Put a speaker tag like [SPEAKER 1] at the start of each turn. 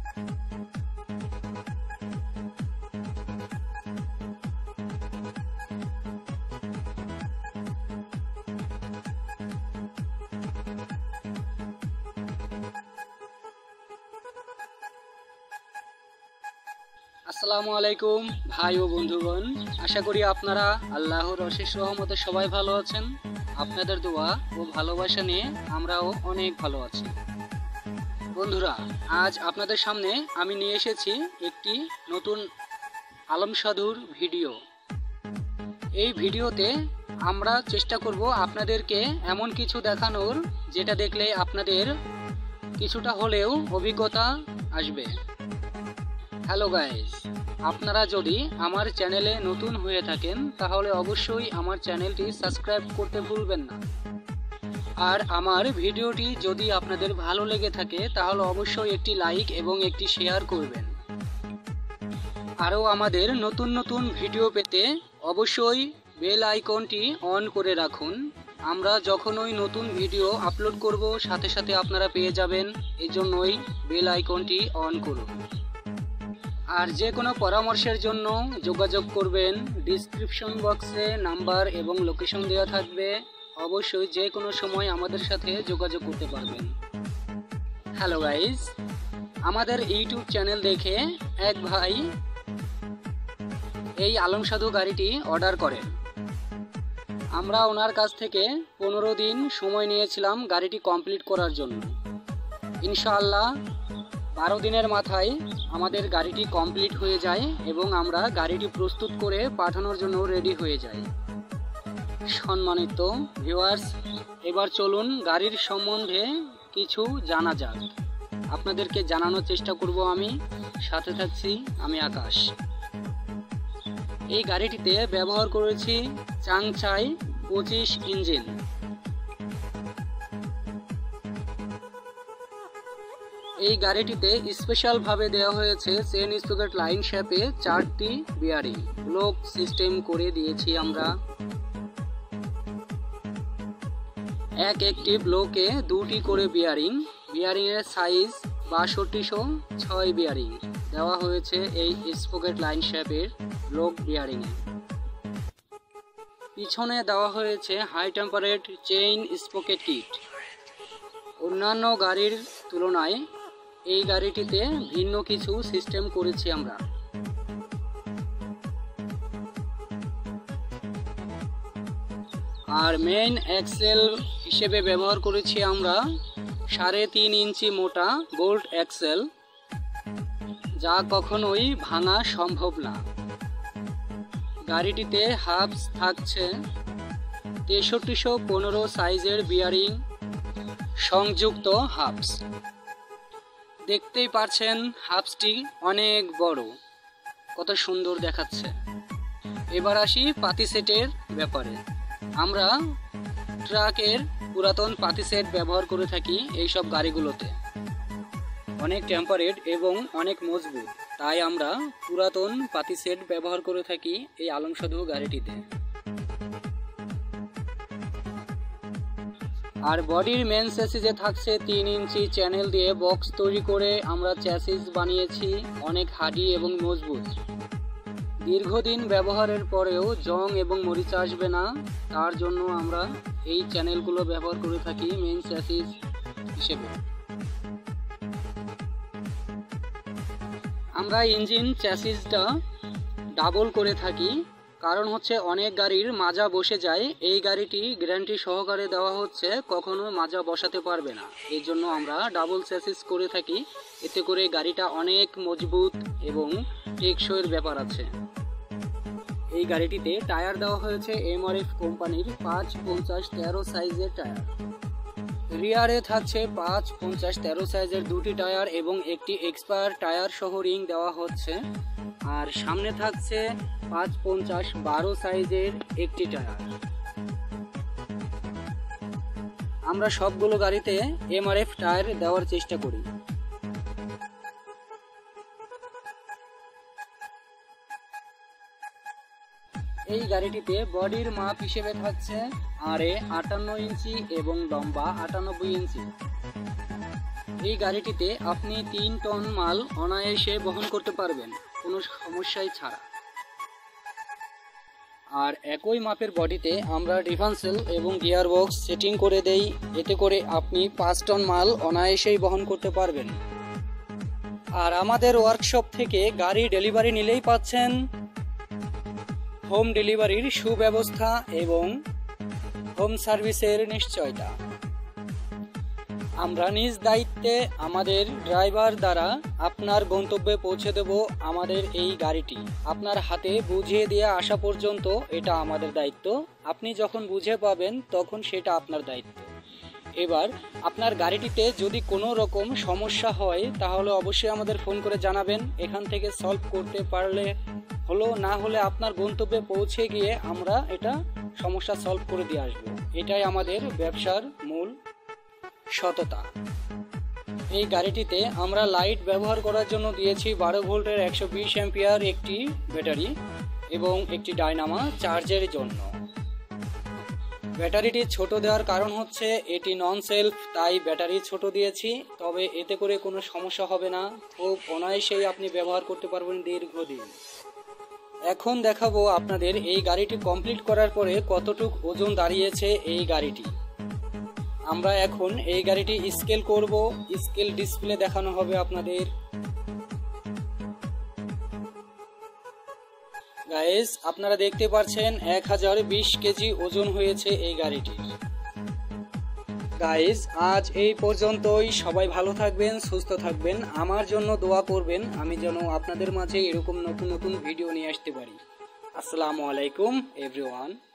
[SPEAKER 1] আসসালামু আলাইকুম ভাই ও বন্ধুগণ, আশা করি আপনারা আল্লাহর অশেষ রহমতে সবাই ভালো আছেন। আপনাদের দোয়া ও ভালোবাসা নিয়ে আমরাও অনেক ভালো আছি। বন্ধুরা, আজ আপনাদের সামনে আমি নিয়ে এসেছি একটি নতুন আলম সাধুর ভিডিও। এই ভিডিওতে আমরা চেষ্টা করব আপনাদেরকে এমন কিছু দেখানোর যেটা দেখলে আপনাদের কিছুটা হলেও অভিজ্ঞতা আসবে। হ্যালো গাইস, আপনারা যদি আমার চ্যানেলে নতুন হয়ে থাকেন তাহলে অবশ্যই আমার চ্যানেলটি সাবস্ক্রাইব করতে ভুলবেন না। আর আমার ভিডিওটি যদি আপনাদের ভালো লেগে থাকে তাহলে অবশ্যই একটি লাইক এবং একটি শেয়ার করবেন। আরও আমাদের নতুন নতুন ভিডিও পেতে অবশ্যই বেল আইকনটি অন করে রাখুন। আমরা যখনই নতুন ভিডিও আপলোড করব সাথে সাথে আপনারা পেয়ে যাবেন, এজন্যই বেল আইকনটি অন করুন। আর যে কোনো পরামর্শের জন্য যোগাযোগ করবেন। ডিসক্রিপশন বক্সে নাম্বার এবং লোকেশন দেওয়া থাকবে, অবশ্যই যে কোনো সময় আমাদের সাথে যোগাযোগ করতে পারবেন। হ্যালো গাইস, আমাদের ইউটিউব চ্যানেল দেখে এক ভাই এই আলম সাধু গাড়িটি অর্ডার করেন। আমরা ওনার কাছ থেকে 15 দিন সময় নিয়েছিলাম গাড়িটি কমপ্লিট করার জন্য। ইনশাআল্লাহ 12 দিনের মাথায় আমাদের গাড়িটি কমপ্লিট হয়ে যায় এবং আমরা গাড়িটি প্রস্তুত করে পাঠানোর জন্য রেডি হয়ে যাই। সম্মানিত ভিউয়ার্স, এবার চলুন গাড়ির সম্বন্ধে কিছু জানা যাক। আপনাদেরকে জানানোর চেষ্টা করব আমি, সাথে থাকছি আমি আকাশ। এই গাড়িটিতে ব্যবহার করেছি চাংচাই 25 ইঞ্জিন। এই গাড়িটিতে স্পেশালভাবে দেওয়া হয়েছে চেন স্পকেট লাইন শেপে 4টি বিয়ারিং ব্লক সিস্টেম করে দিয়েছি আমরা। একটি ব্লকে 2টি করে বিয়ারিং। বিয়ারিংয়ের সাইজ 6206 বিয়ারিং দেওয়া হয়েছে এই স্পকেট লাইন শেপের ব্লক বিয়ারিংয়ে। পিছনে দেওয়া হয়েছে high temperate chain sprocket kit. অন্যান্য গাড়ির তুলনায় এই গাড়িটিতে ভিন্ন কিছু সিস্টেম করেছি আমরা। আর মেইন এক্সেল হিসেবে ব্যবহার করেছি আমরা 3.5 ইঞ্চি মোটা বোল্ট এক্সেল, যা কখনোই ভাঙা সম্ভব না। গাড়িটিতে হাবস থাকছে 6315 সাইজের বিয়ারিং সংযুক্ত হাবস। দেখতেই পাচ্ছেন হাবসটি অনেক বড়, কত সুন্দর দেখাচ্ছে। এবার আসি পাতি সেটের ব্যাপারে। আমরা ট্রাকের পুরাতন পাতি সেট ব্যবহার করে থাকি এইসব গাড়িগুলোতে। অনেক টেম্পারেড এবং অনেক মজবুত, তাই আমরা পুরাতন পাতি সেট ব্যবহার করে থাকি এই আলম সাধু গাড়িটিতে। আর বডির মেন চ্যাসিসে থাকছে 3 ইঞ্চি চ্যানেল দিয়ে বক্স তৈরি করে আমরা চ্যাসিস বানিয়েছি, অনেক হার্ডি এবং মজবুত। দীর্ঘদিন ব্যবহারের পরেও জং এবং মরিচা আসবে না, তার জন্য আমরা এই চ্যানেলগুলো ব্যবহার করে থাকি মেন চ্যাসিস হিসেবে। আমরা ইঞ্জিন চ্যাসিসটা ডাবল করে থাকি, কারণ হচ্ছে অনেক গাড়ির মাজা বসে যায়। এই গাড়িটি গ্যারান্টি সহকারে দেওয়া হচ্ছে, কখনো মাজা বসাতে পারবে না। এই জন্য আমরা ডাবল চ্যাসিস করে থাকি, এতে করে গাড়িটা অনেক মজবুত এবং টেকসইয়ের ব্যাপার আছে। এই গাড়িটিতে টায়ার দেওয়া হয়েছে এমআরএফ কোম্পানির 550-13 সাইজের টায়ার। রিয়ারে থাকছে 550-13 সাইজের 2টি টায়ার এবং একটি এক্সপায়ার টায়ার সহ রিং দেওয়া হচ্ছে। আর সামনে থাকছে 550-12 সাইজের একটি টায়ার। আমরা সবগুলো গাড়িতে এমআরএফ টায়ার দেওয়ার চেষ্টা করি। এই গাড়িটিতে বডির মাপ হিসেবে থাকছে আরে 58 ইঞ্চি এবং লম্বা 98 ইঞ্চি। এই গাড়িটিতে আপনি 3 টন মাল অনায়াসে বহন করতে পারবেন কোনো সমস্যাই ছাড়া। আর একই মাপের বডিতে আমরা ডিফারেন্সিয়াল এবং গিয়ার বক্স সেটিং করে দেই, এতে করে আপনি 5 টন মাল অনায়াসেই বহন করতে পারবেন। আর আমাদের ওয়ার্কশপ থেকে গাড়ি ডেলিভারি নিলেই পাচ্ছেন হোম ডেলিভারির সুব্যবস্থা এবং হোম সার্ভিসের নিশ্চয়তা। আমরা নিজ দায়িত্বে আমাদের ড্রাইভার দ্বারা আপনার গন্তব্যে পৌঁছে দেব আমাদের এই গাড়িটি। আপনার হাতে বুঝিয়ে দিয়ে আসা পর্যন্ত এটা আমাদের দায়িত্ব। আপনি যখন বুঝে পাবেন তখন সেটা আপনার দায়িত্ব। এবার আপনার গাড়িটিতে যদি কোনো রকম সমস্যা হয় তাহলে অবশ্যই আমাদের ফোন করে জানাবেন। এখান থেকে সলভ করতে পারলে হলো, না হলে আপনার গন্তব্যে পৌঁছে গিয়ে আমরা এটা সমস্যা সলভ করে দিয়ে আসবো। এটাই আমাদের ব্যবসার মূল সততা। এই গাড়িটিতে আমরা লাইট ব্যবহার করার জন্য দিয়েছি 12 ভোল্টের 120 অ্যাম্পিয়ার একটি ব্যাটারি এবং একটি ডায়নামা চার্জের জন্য। ব্যাটারিটি ছোট দেওয়ার কারণ হচ্ছে এটি নন সেলফ, তাই ব্যাটারি ছোট দিয়েছি। তবে এতে করে কোনো সমস্যা হবে না, খুব অনায়াসেই আপনি ব্যবহার করতে পারবেন দীর্ঘদিন। এখন দেখাবো আপনাদের এই গাড়িটি কমপ্লিট করার পরে কতটুক ওজন দাঁড়িয়েছে এই গাড়িটি। আমরা এখন এই গাড়িটি স্কেল করব, স্কেল ডিসপ্লে দেখানো হবে আপনাদের। গাইস, আপনারা দেখতে পাচ্ছেন 1020 কেজি ওজন হয়েছে এই গাড়িটির। গাইস, আজ এই পর্যন্তই। সবাই ভালো থাকবেন, সুস্থ থাকবেন, আমার জন্য দোয়া করবেন আমি যেন আপনাদের মাঝে এরকম নতুন নতুন ভিডিও নিয়ে আসতে পারি। আসসালামু আলাইকুম এভরিওয়ান।